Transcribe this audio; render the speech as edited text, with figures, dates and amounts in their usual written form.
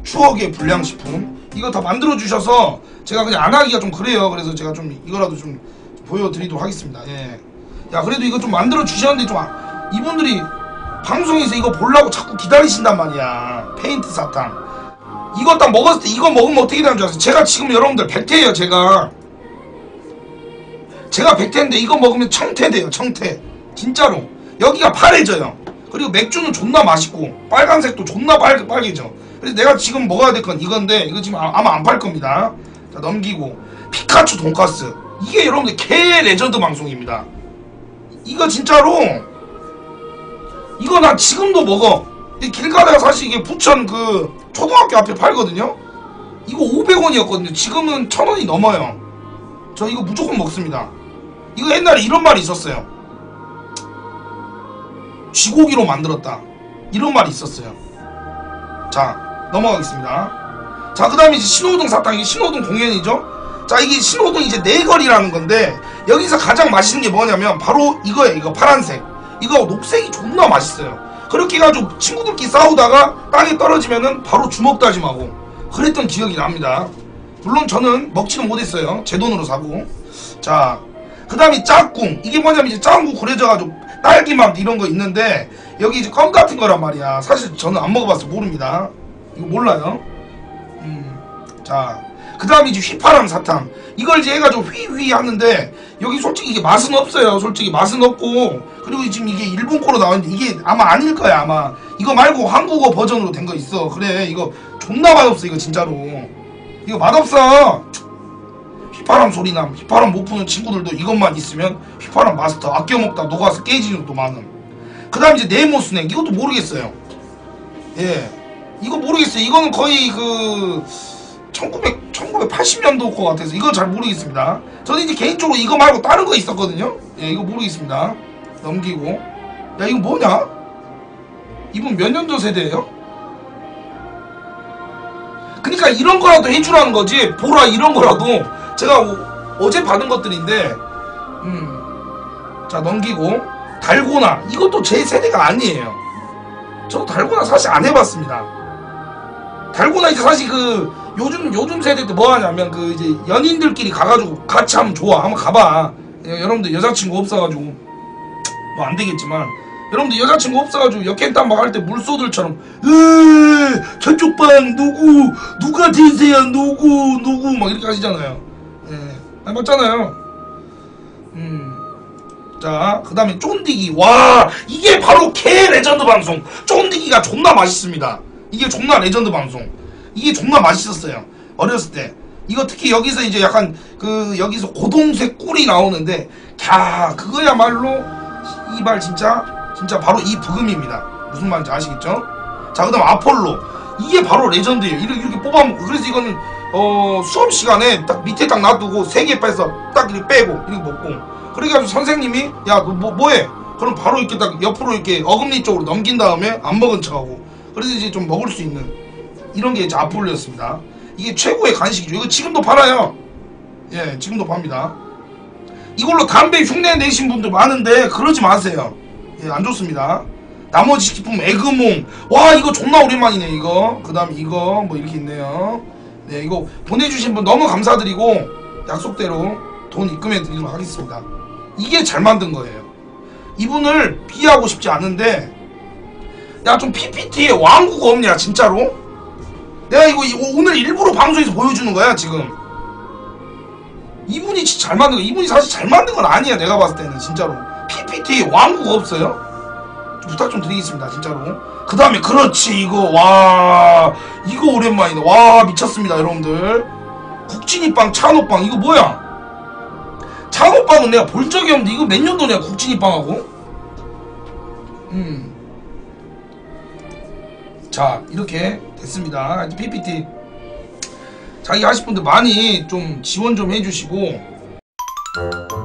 추억의 불량식품 이거 다 만들어주셔서 제가 그냥 안 하기가 좀 그래요. 그래서 제가 좀 이거라도 좀 보여드리도록 하겠습니다. 예. 야 그래도 이거 좀 만들어주셨는데 좀 이분들이 방송에서 이거 보려고 자꾸 기다리신단 말이야. 페인트 사탕 이거 딱 먹었을 때 이거 먹으면 어떻게 되는 줄 아세요? 제가 지금 여러분들 백태예요. 제가 백태인데 이거 먹으면 청태 돼요. 청태 진짜로 여기가 파래져요. 그리고 맥주는 존나 맛있고 빨간색도 존나 빨개져. 그래서 내가 지금 먹어야 될 건 이건데 이거 지금 아마 안 팔 겁니다. 자 넘기고 피카츄 돈가스 이게 여러분들 개 레전드 방송입니다. 이거 진짜로 이거 난 지금도 먹어. 길 가다가 사실 이게 부천 그 초등학교 앞에 팔거든요. 이거 500원이었거든요 지금은 1000원이 넘어요. 저 이거 무조건 먹습니다. 이거 옛날에 이런 말이 있었어요. 쥐고기로 만들었다 이런 말이 있었어요. 자 넘어가겠습니다. 자 그 다음에 이제 신호등 사탕 이게 신호등 공연이죠. 자 이게 신호등 이제 내거리라는 건데 여기서 가장 맛있는 게 뭐냐면 바로 이거예요. 이거 파란색 이거 녹색이 존나 맛있어요. 그렇게 해가지고 친구들끼리 싸우다가 땅에 떨어지면은 바로 주먹 다짐하고 그랬던 기억이 납니다. 물론 저는 먹지는 못했어요. 제 돈으로 사고. 자 그 다음에 짝꿍 이게 뭐냐면 이제 짱구 그려져가지고 딸기맛 이런 거 있는데 여기 이제 껌 같은 거란 말이야. 사실 저는 안 먹어봐서 모릅니다. 이거 몰라요. 자 그 다음에 이제 휘파람 사탕 이걸 이제 해가지고 휘휘 하는데 여기 솔직히 이게 맛은 없어요. 솔직히 맛은 없고 그리고 지금 이게 일본 거로 나왔는데 이게 아마 아닐 거야. 아마 이거 말고 한국어 버전으로 된 거 있어. 그래 이거 존나 맛없어. 이거 진짜로 이거 맛없어. 휘파람 소리남 휘파람 못 푸는 친구들도 이것만 있으면 휘파람 마스터 아껴 먹다 녹아서 깨지는 것도 많음. 그 다음 이제 네모 스낵 이것도 모르겠어요. 예 이거 모르겠어요. 이거는 거의 그 1980년도 거 같아서 이거 잘 모르겠습니다. 저는 이제 개인적으로 이거 말고 다른 거 있었거든요. 예 이거 모르겠습니다. 넘기고 야 이거 뭐냐? 이분 몇 년도 세대예요? 그니까 이런 거라도 해주라는 거지. 보라 이런 거라도 제가 어제 받은 것들인데 자 넘기고 달고나 이것도 제 세대가 아니에요. 저도 달고나 사실 안 해봤습니다. 달고나 이제 사실 그 요즘 세대 때 뭐 하냐면 그 이제 연인들끼리 가가지고 같이 하면 좋아. 한번 가봐. 여러분들 여자친구 없어가지고 뭐 안 되겠지만 여러분들 여자친구 없어가지고 역행단박 할 때 물소들처럼 저쪽 방 누가 대세야 누구 막 이렇게 하시잖아요. 예, 맞잖아요. 자 그 다음에 쫀디기 와 이게 바로 개 레전드 방송. 쫀디기가 존나 맛있습니다. 이게 존나 레전드 방송. 이게 존나 맛있었어요 어렸을 때. 이거 특히 여기서 이제 약간 그 여기서 고동색 꿀이 나오는데 야 그거야말로 이발 진짜 바로 이 부금입니다. 무슨 말인지 아시겠죠? 자 그 다음 아폴로 이게 바로 레전드예요. 이렇게 뽑아먹고 그래서 이거는 수업 시간에 딱 밑에 딱 놔두고 3개 빼서 딱 이렇게 빼고 이렇게 먹고 그래가지고 선생님이 야 너 뭐해? 그럼 바로 이렇게 딱 옆으로 이렇게 어금니 쪽으로 넘긴 다음에 안 먹은 척하고 그래서 이제 좀 먹을 수 있는 이런 게 이제 아폴로였습니다. 이게 최고의 간식이죠. 이거 지금도 팔아요. 예 지금도 팝니다. 이걸로 담배 흉내 내신 분들 많은데 그러지 마세요. 예 안 좋습니다. 나머지 식품 에그몽 와 이거 존나 오랜만이네 이거. 그 다음 이거 뭐 이렇게 있네요. 네 이거 보내주신 분 너무 감사드리고 약속대로 돈 입금해 드리도록 하겠습니다. 이게 잘 만든 거예요. 이분을 비하고 싶지 않은데 야 좀 PPT에 왕국 없냐 진짜로? 내가 이거 오늘 일부러 방송에서 보여주는 거야 지금. 이분이 진짜 잘 만든 거. 이분이 사실 잘 만든 건 아니야 내가 봤을 때는 진짜로. PPT에 왕국 없어요? 좀 부탁 좀 드리겠습니다 진짜로. 그 다음에 그렇지 이거 와 이거 오랜만이네. 와 미쳤습니다 여러분들. 국진이빵 찬호빵 이거 뭐야? 찬호빵은 내가 볼 적이 없는데 이거 몇 년도냐 국진이빵하고? 자 이렇게 됐습니다. PPT 자기 하실 분들 많이 좀 지원 좀 해주시고